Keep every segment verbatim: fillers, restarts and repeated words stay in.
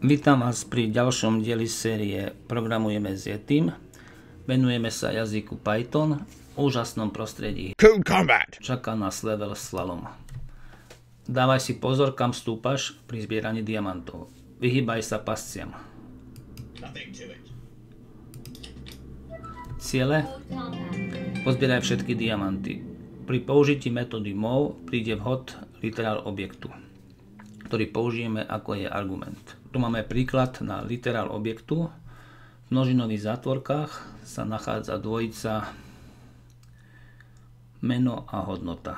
Vítam vás pri ďalšom dieli série Programujeme s Yetim. Venujeme sa jazyku Python v úžasnom prostredí. Cool Combat. Čaká nás level slalom. Dávaj si pozor, kam stúpaš pri zbieraní diamantov. Vyhýbaj sa pasciam. Ciele. Pozbieraj všetky diamanty. Pri použití metódy move príde vhod literál objektu, ktorý použijeme ako je argument. Tu máme príklad na literál objektu. V množinových zátvorkách sa nachádza dvojica meno a hodnota.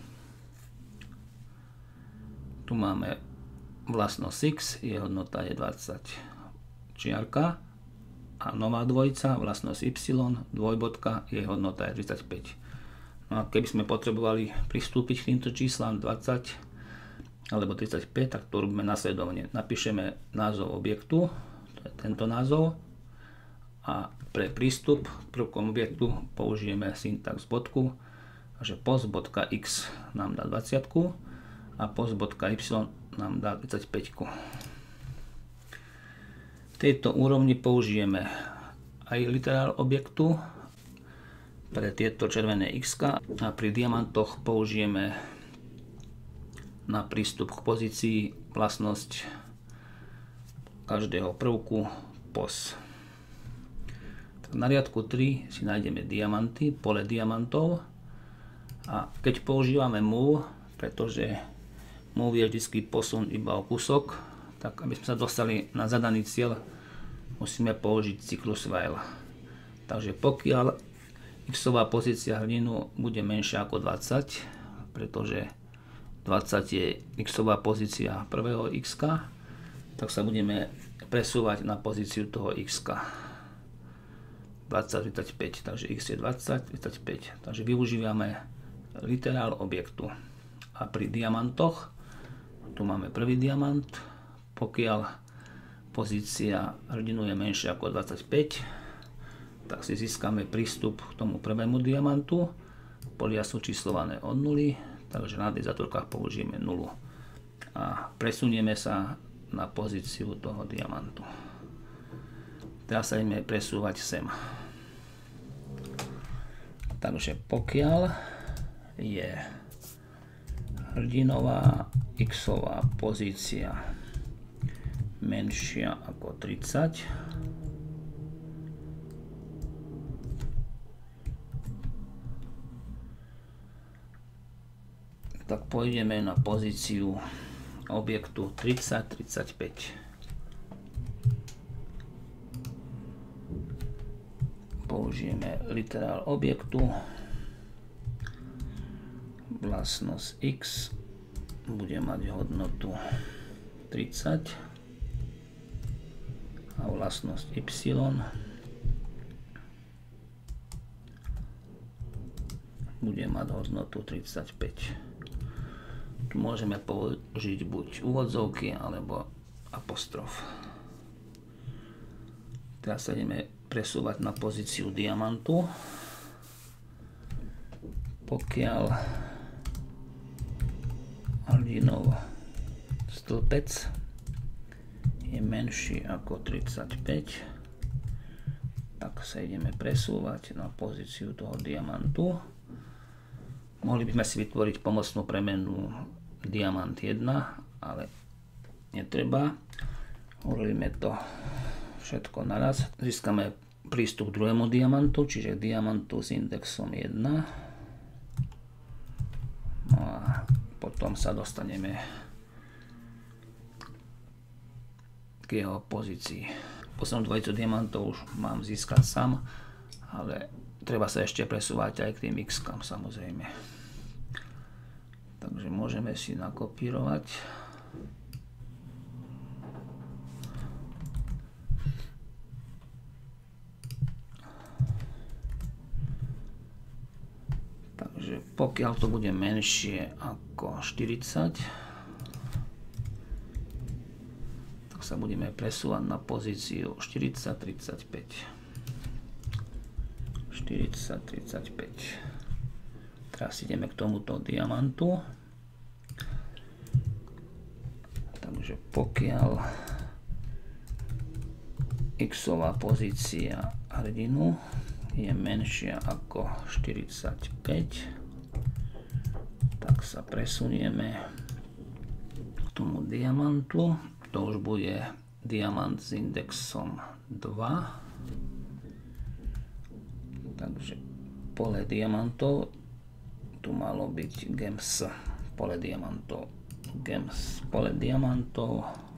Tu máme vlastnosť x, jej hodnota je dvadsať čiarka a nová dvojica, vlastnosť y, dvojbodka, jej hodnota je tridsaťpäť. No a keby sme potrebovali pristúpiť k týmto číslam dvadsať alebo tridsaťpäť, tak to robíme nasledovne. Napíšeme názov objektu, to je tento názov, a pre prístup k prvkom objektu použijeme syntax bodku, že post.x nám dá dvadsať a post.y nám dá tridsaťpäť. V tejto úrovni použijeme aj literál objektu pre tieto červené x a pri diamantoch použijeme na prístup k pozícii vlastnosť každého prvku pos. Tak na riadku tri si nájdeme diamanty, pole diamantov, a keď používame move, pretože move je vždy posun iba o kúsok, tak aby sme sa dostali na zadaný cieľ, musíme použiť cyklus while. Takže pokiaľ x-ová pozícia hrdinu bude menšia ako dvadsať, pretože dvadsať je x-ová pozícia prvého x, tak sa budeme presúvať na pozíciu toho x. dvadsať, tridsaťpäť, takže x je dvadsať, tridsaťpäť. Takže využívame literál objektu. A pri diamantoch, tu máme prvý diamant, pokiaľ pozícia hrdinu je menšia ako dvadsaťpäť, tak si získame prístup k tomu prvému diamantu. Polia sú číslované od nuly, takže na tých zátvorkách použijeme nulu. A presunieme sa na pozíciu toho diamantu. Teraz sa ideme presúvať sem. Takže pokiaľ je hrdinová x-ová pozícia menšia ako tridsať, tak pôjdeme na pozíciu objektu tridsať, tridsaťpäť. Použijeme literál objektu, vlastnosť x bude mať hodnotu tridsať a vlastnosť y bude mať hodnotu tridsaťpäť. Tu môžeme použiť buď úvodzovky alebo apostrof. Teraz sa ideme presúvať na pozíciu diamantu. Pokiaľ hrdinov stĺpec je menší ako tridsaťpäť, tak sa ideme presúvať na pozíciu toho diamantu. Mohli by sme si vytvoriť pomocnú premenu diamant jeden, ale netreba. Urobíme to všetko naraz. Získame prístup k druhému diamantu, čiže diamantu s indexom jeden. No a potom sa dostaneme k jeho pozícii. Poslednú dvojicu diamantov už mám získať sám, ale treba sa ešte presúvať aj k tým x-kam, samozrejme. Takže môžeme si nakopírovať. Takže pokiaľ to bude menšie ako štyridsať, tak sa budeme presúvať na pozíciu štyridsať, tridsaťpäť. štyridsať, tridsaťpäť. Teraz ideme k tomuto diamantu. Takže pokiaľ X-ová pozícia hrdinu je menšia ako štyridsaťpäť, tak sa presunieme k tomu diamantu. To už bude diamant s indexom dva. Takže pole diamantov, tu malo byť gems, pole diamantov, gems, pole diamantov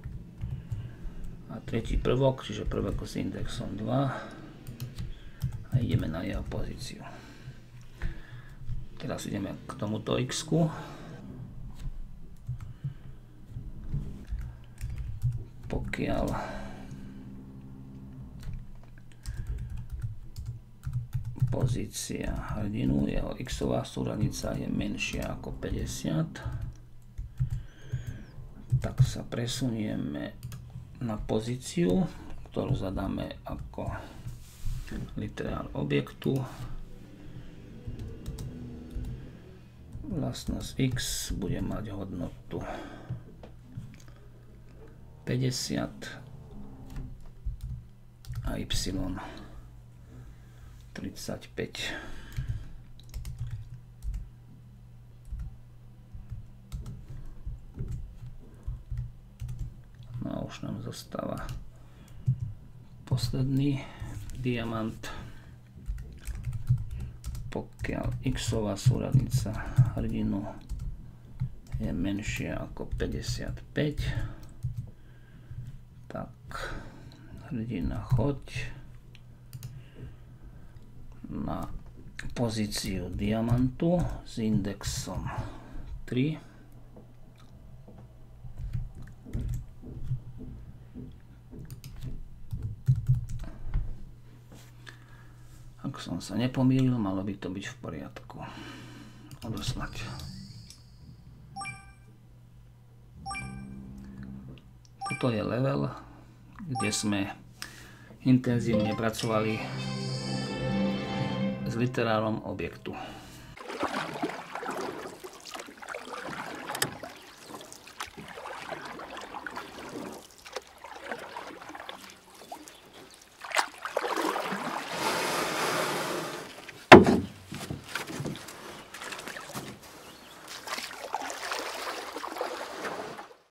a tretí prvok, čiže prvok s indexom dva a ideme na jeho pozíciu. Teraz ideme k tomuto X-ku. Pokiaľ pozícia hrdinu, jeho X-ová súradnica je menšia ako päťdesiat, tak sa presunieme na pozíciu, ktorú zadáme ako literál objektu. Vlastnosť X bude mať hodnotu päťdesiat a Y tridsaťpäť. No a už nám zostáva posledný diamant. Pokiaľ X-ová súradnica hrdinu je menšia ako päťdesiatpäť, tak hrdina choď na pozíciu diamantu s indexom tri. Ak som sa nepomýlil, malo by to byť v poriadku. Odoslať. Toto je level, kde sme intenzívne pracovali s literálom objektu.